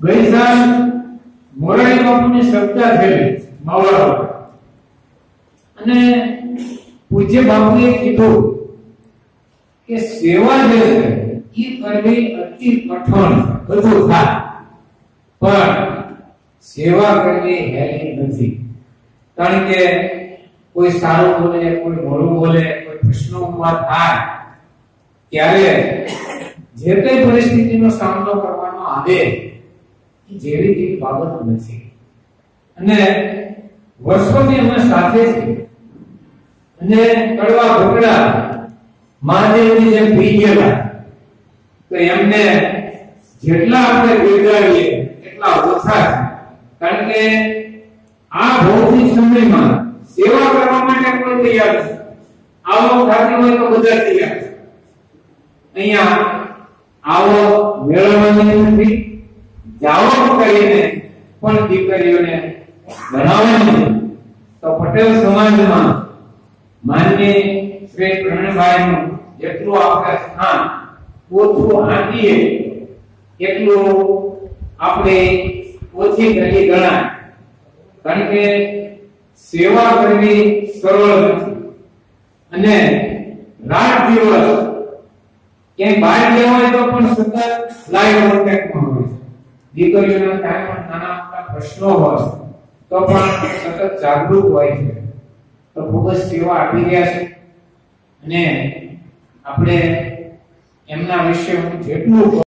ગઈ સાલ મોરારી બાપુની શ્રદ્ધા થયેલી માવડા અને પૂજ્ય બાપુએ કીધું કે સેવા જે છે એ કરવી અતિ કઠણ બધું થાય પણ સેવા કરવી હેલી નથી કારણ કે કોઈ સારું બોલે કોઈ મોડું બોલે કોઈ પ્રશ્નો ઉભા થાય ત્યારે જે કઈ પરિસ્થિતિનો સામનો કરવાનો આવે જેવી તેવી બાબત નથી અને વર્ષોથી અમે સાથે છીએ અને કડવા ભોગડા મહાદેવની જેમ પી ગયેલા તો એમને જેટલા આપણે બિરદાવીએ એટલા ઓછા છે કારણ કે આ ભૌતિક સમયમાં સેવા કરવા માટે કોઈ તૈયાર નથી આવો થતી હોય તો બધા તૈયાર છે અહીંયા આવો મેળવવાની નથી જાવો કરીને પણ દીકરીઓને બનાવવાની તો પટેલ સમાજમાં માન્ય શ્રી પ્રણભાઈનું જેટલું આપણે સ્થાન ઓછું આંકીએ એટલું આપણે ઓછી કરી ગણાય કારણ કે સેવા કરવી સરળ નથી અને રાત દિવસ ક્યાંય બહાર ગયા હોય તો પણ સતત લાઈવ કોન્ટેક્ટમાં હોય છે દીકરીઓના કાંઈ પણ નાના મોટા પ્રશ્નો હોય તો પણ સતત જાગૃત હોય છે તો ખૂબ જ સેવા આપી રહ્યા છે અને આપણે એમના વિશે જેટલું